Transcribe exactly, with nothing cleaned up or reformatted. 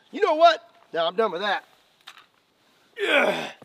You know what? Now I'm done with that. Ugh.